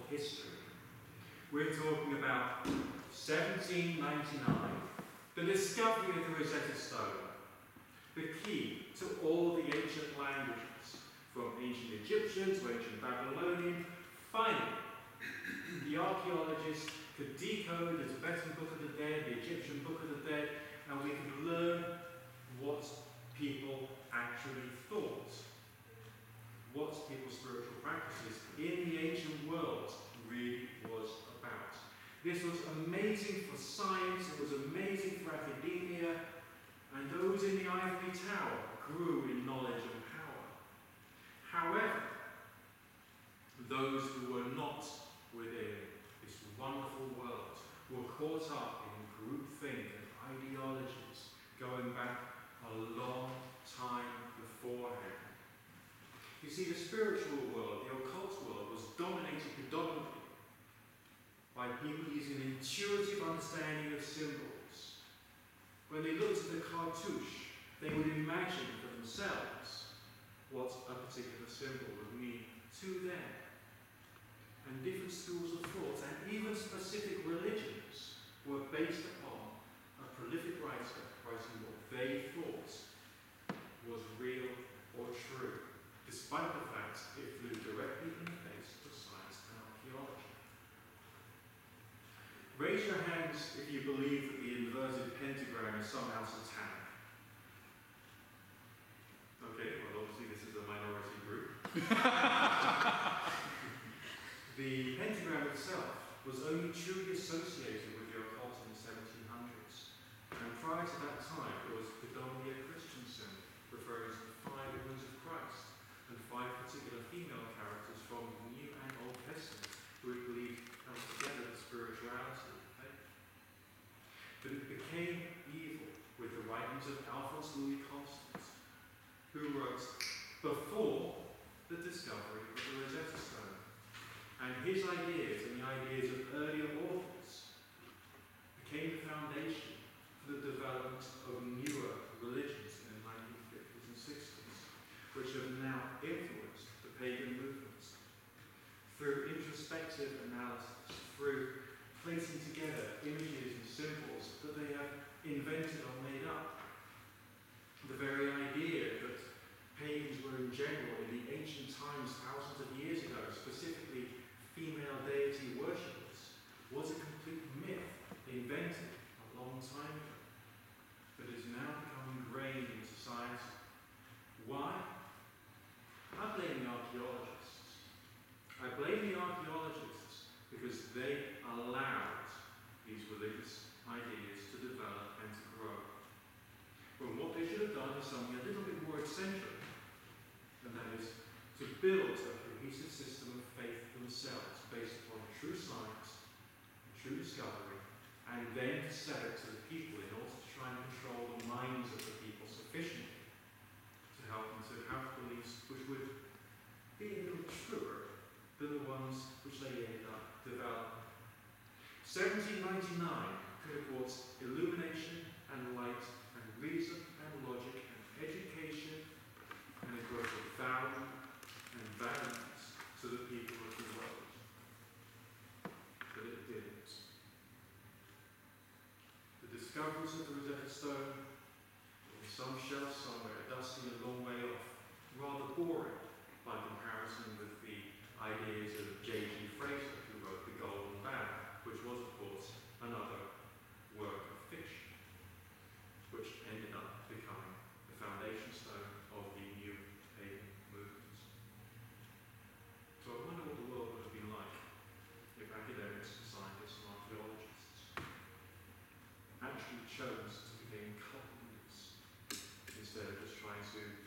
history. We're talking about 1799, the discovery of the Rosetta Stone, the key to all the ancient languages, from ancient Egyptian to ancient Babylonian. Finally, the archaeologists could decode the Tibetan Book of the Dead, the Egyptian Book of the Dead, and we could learn what people actually thought, what people's spiritual practices in the ancient world really was about. This was amazing for science, it was amazing for academia, and those in the ivory tower grew in knowledge and power. However, those who were not within this wonderful world were caught up in groupthink and ideologies going back a long time beforehand. You see, the spiritual world, the occult world, was dominated predominantly by people using an intuitive understanding of symbols. When they looked at the cartouche, they would imagine for themselves what a particular symbol would mean to them. And different schools of thought, and even specific religions, were based upon a prolific writer writing what they thought was real or true, despite the fact it flew directly in the face of science and archaeology. Raise your hands if you believe that the inverted pentagram is somehow satanic. Okay, well obviously this is a minority group. The pentagram itself was only truly associated with the occult in the 1700s. And prior to that time, it was predominantly a Christian symbol, referring to the 5 women of Christ and 5 particular female characters from the New and Old Testament who had believed held together the spirituality of faith. But it became evil with the writings of Alphonse Louis Constant, who wrote before the discovery of the Rosetta Stone. And his ideas and the ideas of earlier authors became the foundation for the development of newer religions in the 1950s and 60s, which have now influenced the pagan movements. Through introspective analysis, through placing together images and symbols that they have invented or made up, the very idea that pagans were in general in the ancient times, thousands of years ago, specifically female deity worshippers, was a complete myth invented a long time ago, but is now become ingrained in society. Why? I blame the archaeologists. I blame the archaeologists because they allowed these religious ideas to develop and to grow. But what they should have done is something a little bit more eccentric, and that is to build a cohesive system of faith themselves based upon true science, true discovery, and then to sell it to the people in order to try and control the minds of the people sufficiently to help them to have beliefs which would be a little truer than the ones which they ended up developing. 1799 could have brought illumination and light and reason and logic and education and a growth of value and balance to the people of the world. But it didn't. The discoveries of the Rosetta Stone, in some shelf somewhere, dusty a long way off, rather boring by comparison with the ideas of J.G. Fraser, who wrote The Golden Bough, which was, of course, another work of fiction, which ended up becoming the foundation stone of the new pagan movements. So I wonder what the world would have been like if academics, scientists, and archaeologists actually chose to become cult leaders instead of just trying to